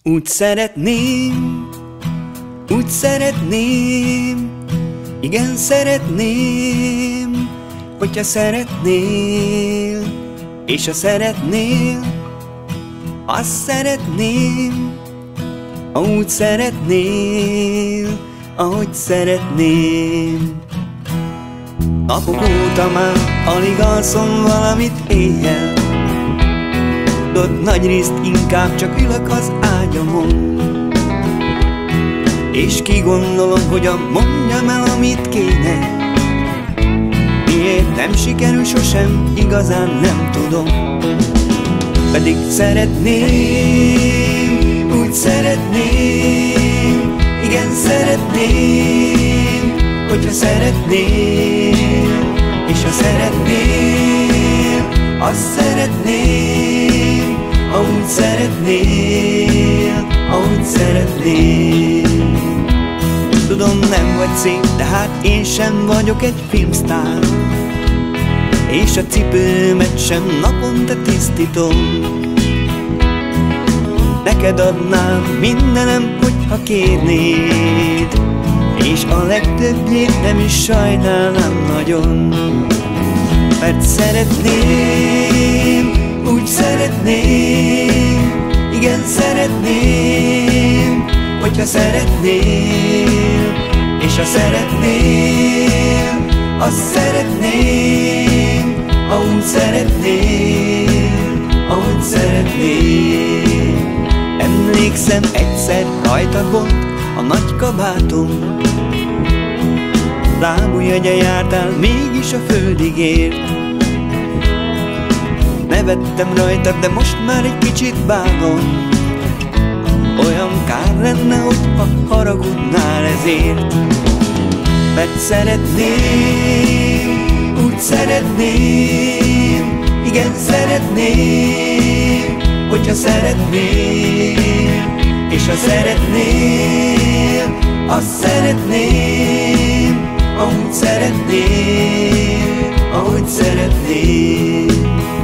Úgy szeretném, igen szeretném, hogyha szeretnél, és ha szeretnél, azt szeretném, úgy szeretnél, ahogy szeretném. Napok óta már alig alszom valamit éjjel, tudod, nagyrészt inkább csak ülök az ágyamon, és kigondolom, hogyan mondjam el, amit kéne. Miért nem sikerül sosem, igazán nem tudom. Pedig szeretném, úgy szeretném, igen szeretném, hogyha szeretnél, és ha szeretnél, azt szeretném, ahogy szeretnél, ahogy szeretnél. Tudom, nem vagy szép, de hát én sem vagyok egy filmsztár, és a cipőmet sem naponta tisztítom. Neked adnám mindenem, hogyha kérnéd, és a legtöbbjét nem is sajnálnám nagyon. Mert szeretném, úgy szeretném, igen szeretném, hogyha szeretnél, és ha szeretnél, azt szeretném, ahogy szeretnél, ahogy szeretnél. Emlékszem, egyszer rajtad volt a nagy kabátom, lábujjegye jártál mégis a földig ért. Nevettem rajtad, de most már egy kicsit bánom, olyan kár lenne, hogyha haragudnál ezért. Mert szeretném, úgy szeretném, igen szeretném, hogyha szeretnél, és ha szeretnél, azt szeretném, ahogy szeretnél, ahogy szeretnél.